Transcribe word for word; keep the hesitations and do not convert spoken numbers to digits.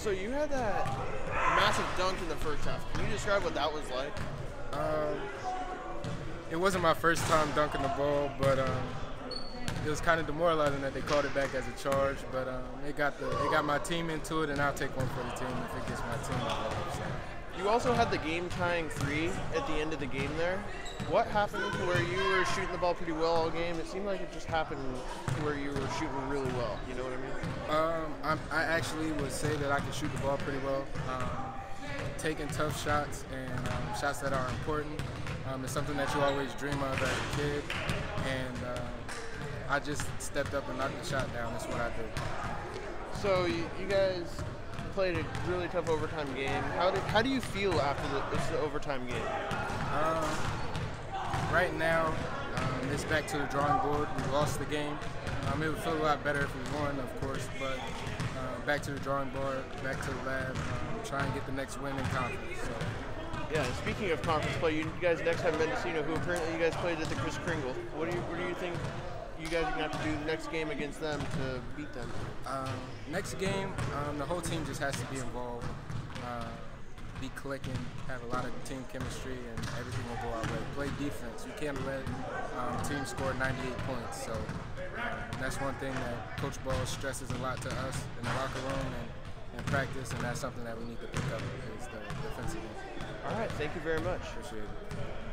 So you had that massive dunk in the first half. Can you describe what that was like? Um, it wasn't my first time dunking the ball, but um, it was kind of demoralizing that they called it back as a charge. But um, it got the it got my team into it, and I'll take one for the team if it gets my team involved. So. You also had the game-tying three at the end of the game there. What happened to where you were shooting the ball pretty well all game? It seemed like it just happened to where you were shooting really well. You know what I mean? Um, I'm, I actually would say that I can shoot the ball pretty well. Um, taking tough shots and um, shots that are important um, is something that you always dream of as a kid. And uh, I just stepped up and knocked the shot down. That's what I did. So you, you guys played a really tough overtime game. How did how do you feel after the, it's the overtime game? Um, right now, um, it's back to the drawing board. We lost the game. Um, it would feel a lot better if we won, of course, but uh, back to the drawing board, back to the lab, um, try and get the next win in conference. So. Yeah, speaking of conference play, you, you guys next have Mendocino, who apparently you guys played at the Chris Kringle. What do you what do you think you guys are going to have to do the next game against them to beat them? Um, next game, um, the whole team just has to be involved, uh, be clicking, have a lot of team chemistry, and everything will go our way. Play defense. You can't let um, team score ninety-eight points. So um, that's one thing that Coach Ball stresses a lot to us in the locker room and, and practice, and that's something that we need to pick up is the defensive game. All right, thank you very much. Appreciate it.